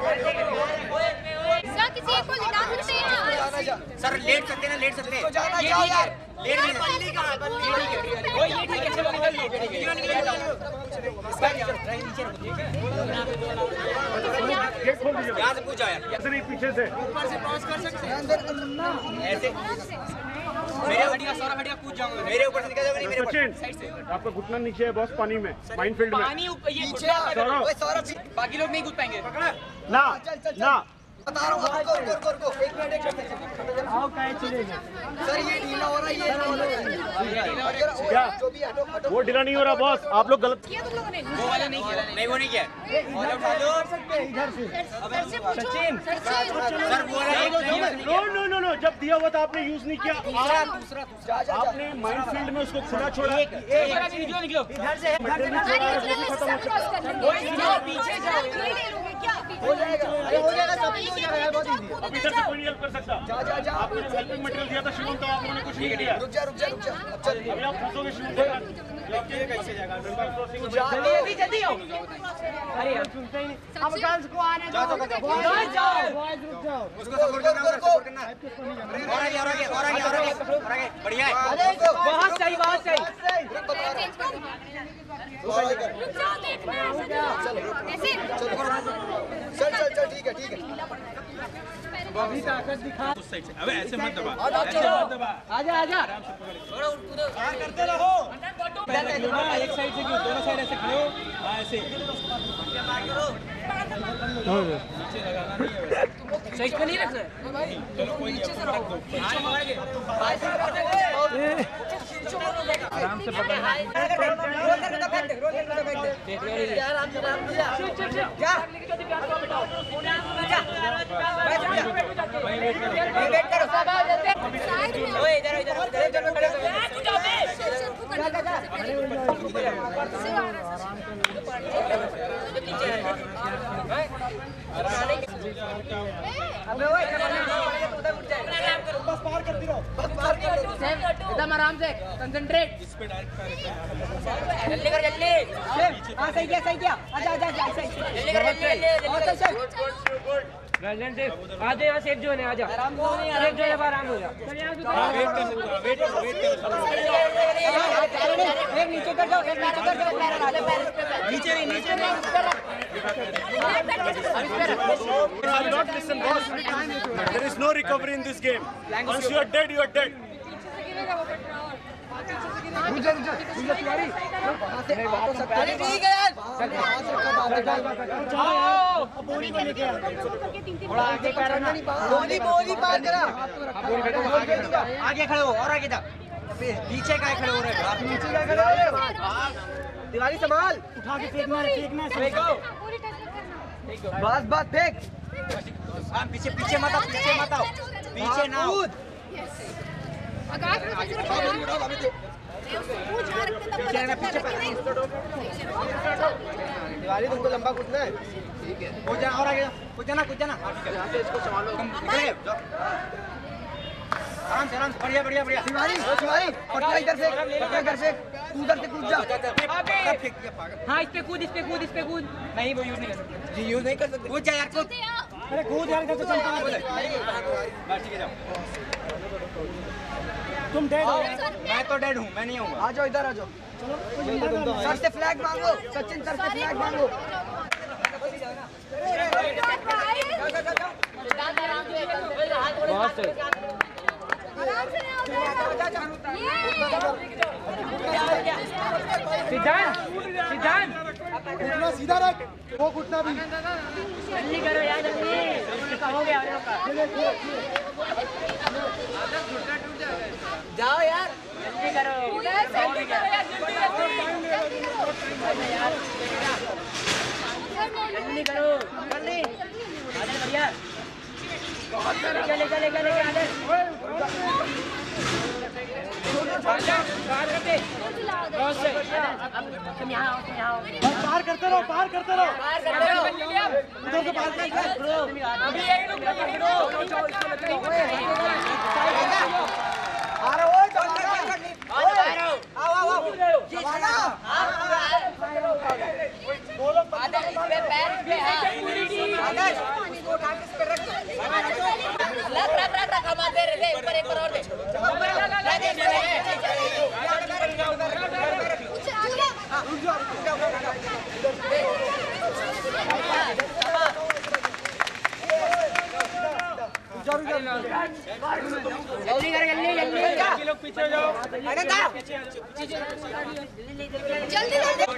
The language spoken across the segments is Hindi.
किसी एक को लिटा सकते हैं सर, लेट सकते हैं ना, लेट सकते हैं। जाना जाओ यार, लेट नहीं बल्ली कहां है? बल्ली ये ठीक है, चलो निकल लो। गेट खोल दीजिए। यहां से पूछा यार, ऐसे नहीं, पीछे से ऊपर से क्रॉस कर सकते हैं ऐसे। मेरे हड्डियां सारा हड्डियां कूद जाऊंगा, मेरे ऊपर से निकल जाओगे। नहीं मेरे सचिन, साइड से आपका घुटना नीचे है बॉस, पानी में, माइनफील्ड में। पानी ऊपर, ये पीछे सौरभ, बाकी लोग नहीं कूद पाएंगे। पकड़ा ना ना बता रहा हूँ। रुको 1 मिनट आओ, काहे चलेगा सर? ये ढीला हो रहा है, ये क्या? जो भी हटो वो ढीला नहीं हो रहा बॉस, आप लोग गलत किया तुम लोगों ने। वो वाला नहीं किया, नहीं वो नहीं किया। सचिन सर वो वाला नो नो नो, जब दिया हुआ था आपने यूज नहीं किया। दूसरा आपने माइनफील्ड में उसको खुला छोड़ा। निकलो इधर से, पीछे जाओ, हो जाएगा सब, हो जाएगा सब, हो जाएगा यार, बहुत इजी है। अब इधर से कोई नहीं हेल्प कर सकता। जा आपने हेल्पिंग मटेरियल दिया था शिवम, तो आप लोगों ने कुछ नहीं किया। रुक जा अब चल। अभी आप फंसोगे शिवम के साथ। कैसे जाएगा? जल्दी आओ। अरे यार सुनते ही नहीं। अब गर्ल्स को आने दो, जाओ बॉयज रुक जाओ। उसको सपोर्ट करना, सपोर्ट करना। और आगे बढ़िया है। बहुत सही, बहुत सही। चल ठीक है। अभी ताकत दिखा। उस साइड से, अबे ऐसे मत दबा, आजा करते रहो। एक साइड से क्यों, दोनों साइड ऐसे खड़े हो, ऐसे नीचे लगाना नहीं है। साइड पे नहीं रखना है। चलो कोई नहीं, आराम से पकड़ना। एकदम आराम से कंसंट्रेट। जल्दी कर, जल्दी। हाँ सही किया। आजा जल्दी कर, आजा यहाँ सेफ जोन है, आजा सेफ जोन है, आराम हो जा। वेट कर सकते हो, वेट कर। एक नीचे कर जाओ, नीचे नहीं। Not listen, boss. There is no recovery in this game. Once you are dead, you are dead. अरे ठीक है यार, बोली पार करा। आगे खड़े हो, और आगे जा। पीछे का खड़े हो रहे हैं, नीचे क्या कर रहे हो? दिवाली संभाल, उठा के फेंकना है। बस फेंक। पीछे मत आओ, पीछे ना आओ। दिवाली तुमको लंबा कूदना है, ठीक है। हो जा, और आगे कुछ जाना। यहाँ से इसको संभालो। आराम से, बढ़िया। दिवाली पटना इधर से, तू उधर से कूद जा। हाँ, इस पे कूद। नहीं, वो यूज नहीं कर सकते। जी, यूज नहीं कर सकते। कूद जा यार, कूद। अरे कूद यार, इधर से चलता है। बस ठीक है, जाओ। तुम डेड हो। मैं तो डेड हूँ, मैं नहीं आऊँगा। आ जाओ, इधर आ जाओ। सर से फ्लैग मांगो, सचिन सर से फ्लैग मांगो। बहुत सही। सिद्धांत घुटना सीधा रख, वो घुटना भी जल्दी करो यार, जल्दी हो गया। जाओ यार, जल्दी करो। जल्दी करो, जल्दी। बढ़िया, चले आदर। पार करते रहो। उधर से पार कर। आ रहा हो, आओ। एक बार और दे जल्दी कर जल्दी लोग पीछे जाओ जल्दी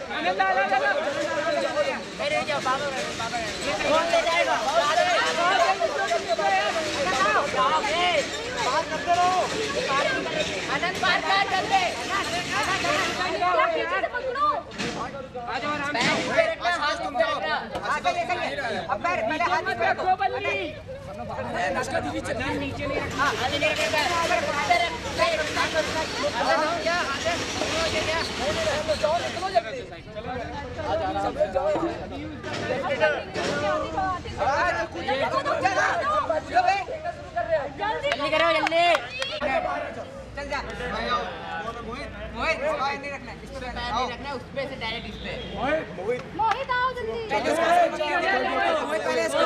नीचे नहीं रखा जल्दी करो जल्दी चल जा मोहित नहीं रखना इस पे नहीं रखना उस पे से डायरेक्ट इस पे मोहित आओ जल्दी मोहित पहले इसको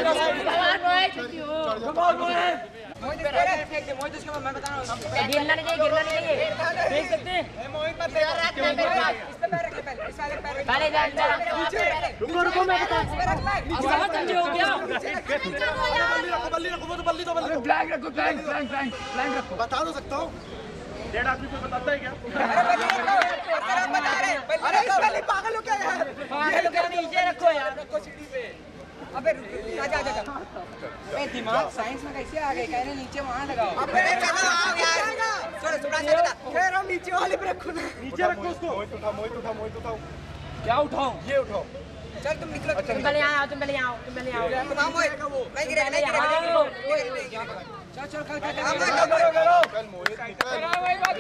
मोहित फेंक दे मोहित उसके बाद मैं बता रहा हूं गिरना नहीं चाहिए फेंक सकते हैं मोहित मत फेंक इस पे पैर रख ले पहले इस वाले पैर पहले जा रुको मैं बता बहुत जल्दी हो गया बल्ली रखो ब्लैंक रखो ब्लैंक रखो बता दो सकता हूँ। डेढ़ आदमी को बताता है क्या? अरे बल्ली पागल हो क्या यार? नीचे रखो यार रखो सीढ़ी पे अबे आजा ए दिमाग साइंस में कैसे आ गए कहने नीचे वहां लगाओ अबे चलो आओ यार थोड़ा थोड़ा सा बता कह रहा हूं नीचे वाले पे रखो ना नीचे रखो उसको। मोहित उठाओ। क्या उठाऊं ये उठाओ। चल तुम निकलो तुम पहले आओ तुम मोहित नहीं गिरे चल मोहित वही बात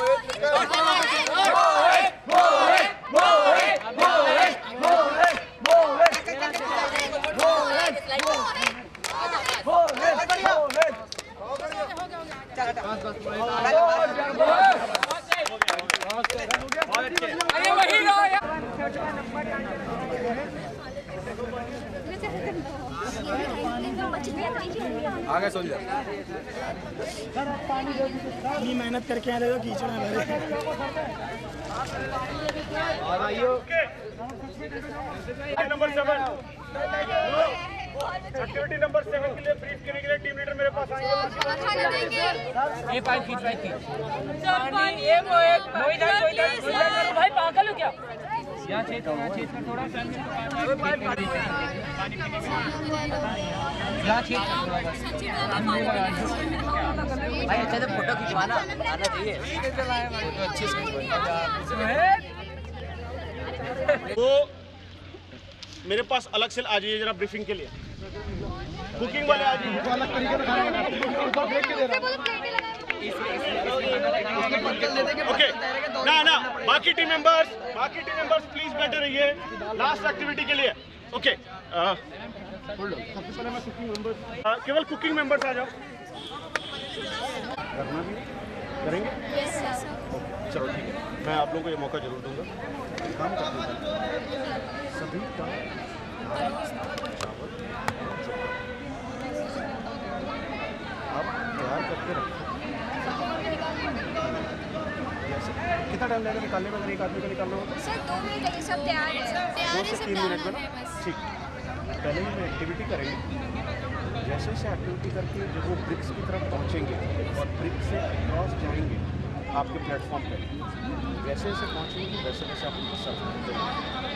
अरे वही रहो यार आगे सोच जा। इतनी मेहनत करके आ रहे हो कीचड़ में नंबर 7 एक्टिविटी नंबर 7 के लिए ब्रीफ करने के लिए टीम लीडर मेरे पास आएंगे। ये 5 फीट भाई पागल हो क्या यहाँ छेद थोड़ा भाई अच्छा से फोटो खिंचवाना आना चाहिए अच्छे से तो मेरे पास अलग से आ जाइए जरा ब्रीफिंग के लिए। कुकिंग वाले आ जाइए। अलग तरीके से खाना देख के दे रहा हूं। ओके ना बाकी टीम मेंबर्स प्लीज बैठे रहिए लास्ट एक्टिविटी के लिए। ओके सबसे पहले मैं कुकिंग मेंबर्स केवल कुकिंग मेंबर्स आ जाओ। करना भी करेंगे चलो ठीक है मैं आप लोगों को ये मौका जरूर दूंगा। काम करते हैं सभी का आप तैयार करके रखो। कितना टाइम लगेगा निकालने में? अगर एक आदमी को निकालना होगा सर 2 मिनट लगे सब तैयार है 2 से 3 मिनट में ना ठीक। पहले ही मैं एक्टिविटी करेंगे जैसे जैसे एक्टिविटी करके जब वो ब्रिक्स की तरफ पहुंचेंगे और ब्रिक्स से क्रॉस जाएंगे आपके प्लेटफॉर्म पर जैसे जैसे पहुंचेंगे वैसे वैसे आप उनको सर्व करेंगे।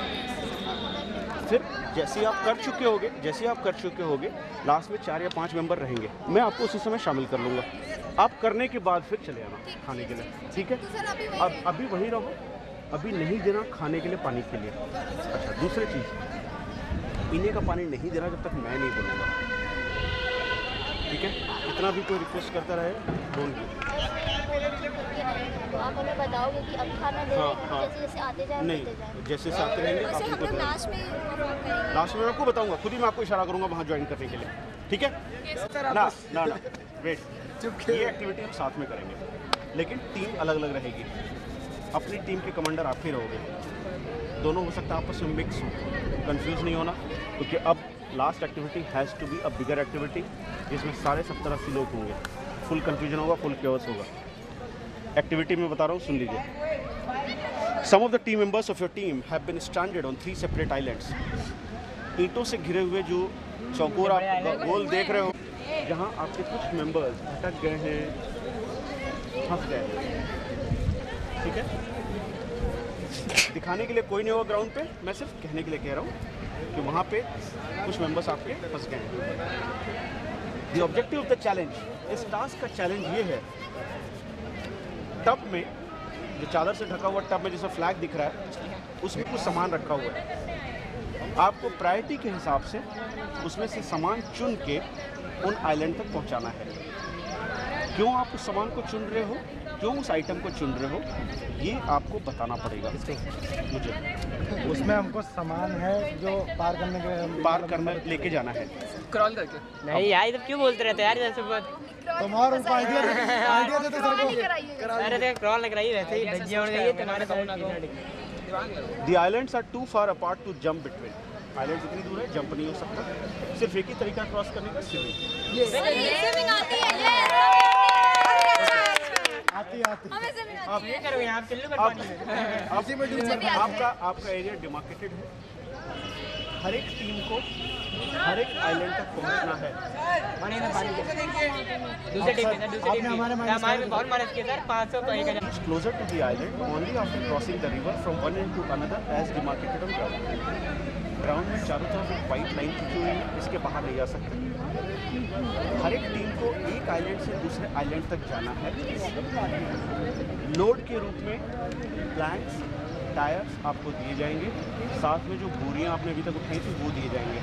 फिर जैसे आप कर चुके होगे लास्ट में 4 या 5 मेंबर रहेंगे मैं आपको उसी समय शामिल कर लूँगा। आप करने के बाद फिर चले आना खाने के लिए ठीक है। अब अभी वहीं रहो अभी नहीं देना खाने के लिए पानी के लिए। अच्छा दूसरी चीज़ पीने का पानी नहीं देना जब तक मैं नहीं बोलूँगा ठीक है। इतना भी कोई रिक्वेस्ट करता रहे डोंट डू। आप हमें बताओगे कि अब खाना दे जैसे जैसे आते जाएं नहीं जैसे से आते रहेंगे वैसे हम लोग लास्ट में लास्ट में मैं आपको बताऊंगा खुद ही मैं आपको इशारा करूंगा वहाँ ज्वाइन करने के लिए ठीक है ना वेट ये एक्टिविटी हम साथ में करेंगे लेकिन टीम अलग अलग रहेगी। अपनी टीम के कमांडर आप ही रहोगे दोनों हो सकता है आपस में मिक्स हो कंफ्यूज नहीं होना क्योंकि अब last activity has to be a bigger activity जिसमें सारे 70-80 लोग होंगे। फुल कंफ्यूजन होगा, फुल केओस होगा। एक्टिविटी में बता रहा हूँ, सुन लीजिए। Some of the team members of your team have been stranded on 3 separate islands. ईंटों से घिरे हुए जो चौकोर आप गोल देख रहे हो, जहाँ आपके कुछ मेंबर्स भटक गए हैं, फंस गए हैं, ठीक है। दिखाने के लिए कोई नहीं होगा ग्राउंड पे, मैं सिर्फ कहने के लिए कह रहा हूँ कि वहाँ पे कुछ मेंबर्स आपके फंस गए हैं। The objective of the challenge, इस टास्क का चैलेंज ये है, टब में जो चादर से ढका हुआ टब में जैसा फ्लैग दिख रहा है, उसमें कुछ सामान रखा हुआ है। आपको प्रायोरिटी के हिसाब से उसमें से सामान चुन के उन आइलैंड तक पहुंचाना है। क्यों आप उस सामान को चुन रहे हो, क्यों उस आइटम को चुन रहे हो, ये आपको बताना पड़ेगा मुझे। उसमें हमको सामान है जो पार करने लेके जाना है, क्रॉल करके। नहीं यार, ये क्यों बोलते रहते यार जैसे बात। तुम्हारा उनको आइडिया देते सर को। अरे देख, क्रॉल नहीं कराई, वैसे ही धज्जियां उड़ गई है तुम्हारे साथ। The islands are too far apart to jump between. Island इतनी दूर है, जंप नहीं हो सकता। सिर्फ एक ही तरीका क्रॉस करने का, स्विमिंग। आती आप ये करो यहाँ आप चल्लू कर पानी में। आपका एरिया डिमार्केटेड है। हर एक टीम को हर एक आइलैंड तक पहुंचना है। पानी में दूसरे टीम में, दूसरे टीम में हमारे में बहुत मदद की सर। 500 को 1000। Closer to the island only after crossing the river from one end to another as demarcated on ground. Ground में चारों तरफ एक वाइट लाइन खींची हुई है, इसके बाहर नहीं जा सकते। हर एक टीम को एक आइलैंड से दूसरे आइलैंड तक जाना है। लोड के रूप में प्लैंक्स, टायर्स आपको दिए जाएंगे, साथ में जो बोरियां आपने अभी तक उठाई थी वो दिए जाएंगे।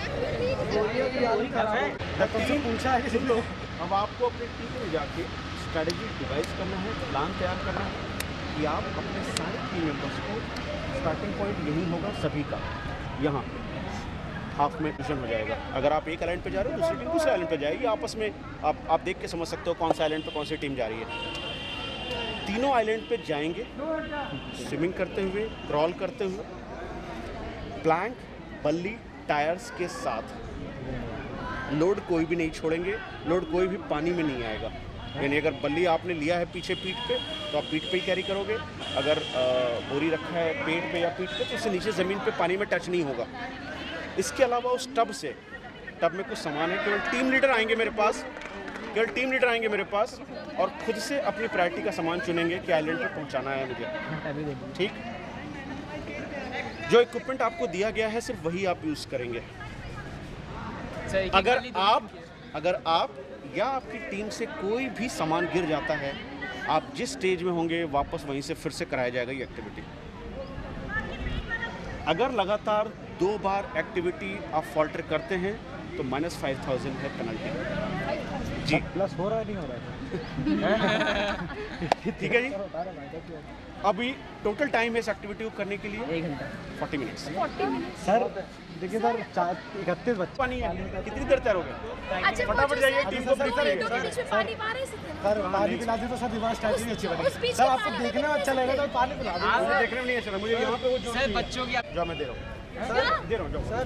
पूछा है किसी लोग। अब आपको अपनी टीम में जाके स्ट्रैटेजी डिवाइस करना है, प्लान तैयार करना है कि आप अपने सारे टीम मेंबर्स को, स्टार्टिंग पॉइंट यही होगा सभी का, यहाँ हाफ में ट्यूशन हो जाएगा। अगर आप एक आइलैंड पे जा रहे हो, दूसरी टीम दूसरे आइलैंड पे जाएगी। आपस में आप देख के समझ सकते हो कौन सा आइलैंड पे कौन सी टीम जा रही है। तीनों आइलैंड पे जाएंगे स्विमिंग करते हुए, क्रॉल करते हुए, प्लैंक, बल्ली, टायर्स के साथ। लोड कोई भी नहीं छोड़ेंगे, लोड कोई भी पानी में नहीं आएगा। यानी अगर बल्ली आपने लिया है पीछे पीठ पे, तो आप पीठ पे ही कैरी करोगे। अगर बोरी रखा है पेट पे या पीठ पे, तो उससे नीचे ज़मीन पे पानी में टच नहीं होगा। इसके अलावा उस टब में कुछ सामान है। केवल टीम लीडर आएंगे मेरे पास, और खुद से अपनी प्रायोरिटी का सामान चुनेंगे कि आइलैंड पे पहुंचाना है मुझे, ठीक। जो इक्विपमेंट आपको दिया गया है सिर्फ वही आप यूज़ करेंगे। अगर आप या आपकी टीम से कोई भी सामान गिर जाता है, आप जिस स्टेज में होंगे वापस वहीं से फिर से कराया जाएगा ये एक्टिविटी। अगर लगातार 2 बार एक्टिविटी आप फॉल्टर करते हैं तो -5000 है पेनल्टी जी। प्लस हो रहा है, नहीं हो रहा है। ठीक है जी। अभी टोटल टाइम है इस एक्टिविटी को करने के लिए 1 घंटा 40 मिनट्स। सर देखिए सर, 31 बच्चे पानी है, कितनी देर तैयार हो गए? फटाफट जाइए, टीम को ब्रीफ करिए। सर पानी पिला दे तो सर रिवर्स स्ट्रैटेजी अच्छी बनेगी। सर आपको देखने में अच्छा लगेगा तो पानी पिला दो। मुझे देखने में नहीं अच्छा, मुझे यहाँ पे वो जो सर बच्चों की जो मैं दे रहा हूँ सर।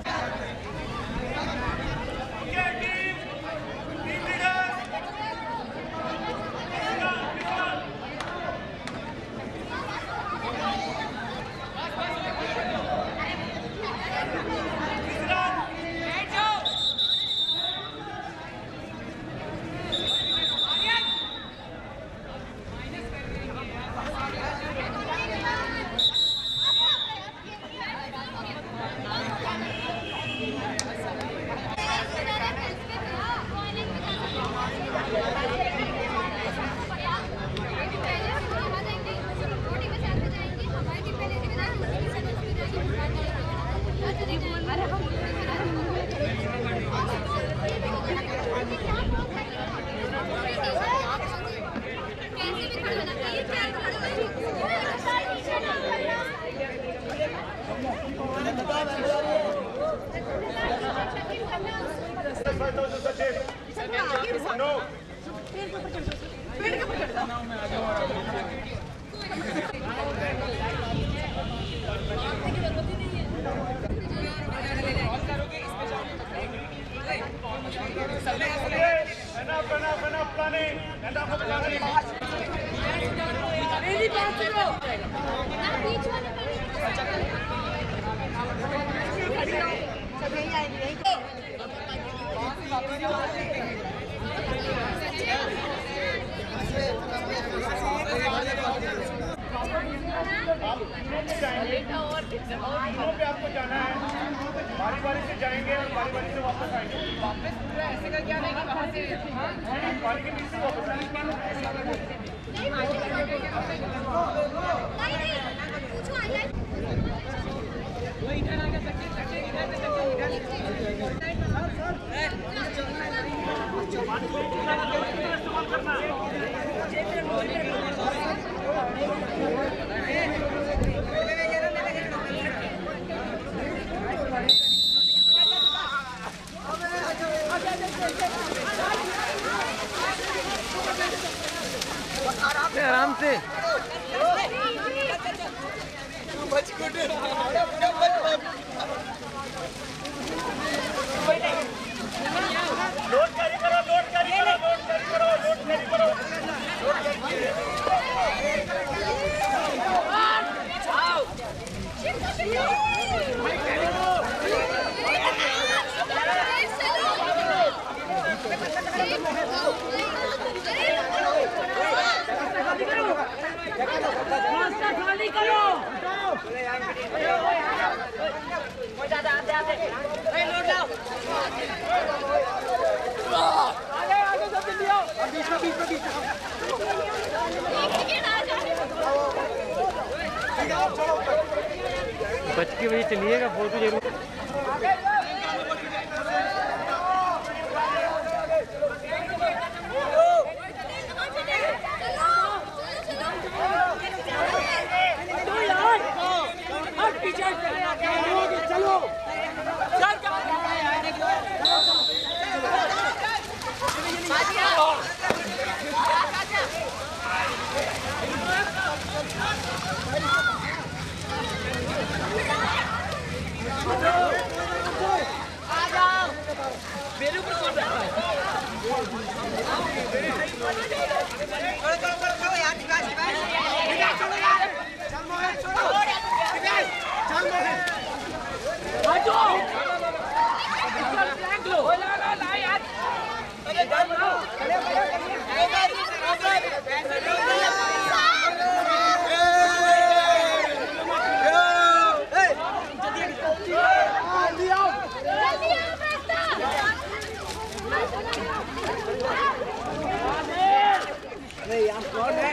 आपको जाना है, बारी बारी से जाएंगे और बारी बारी से वापस आएंगे। वापस ऐसे करके आने की वहाँ से बारी के बीच से वापस आराम से बच के वजह चलिएगा, फोटो जरूर। नहीं, आप कौन है?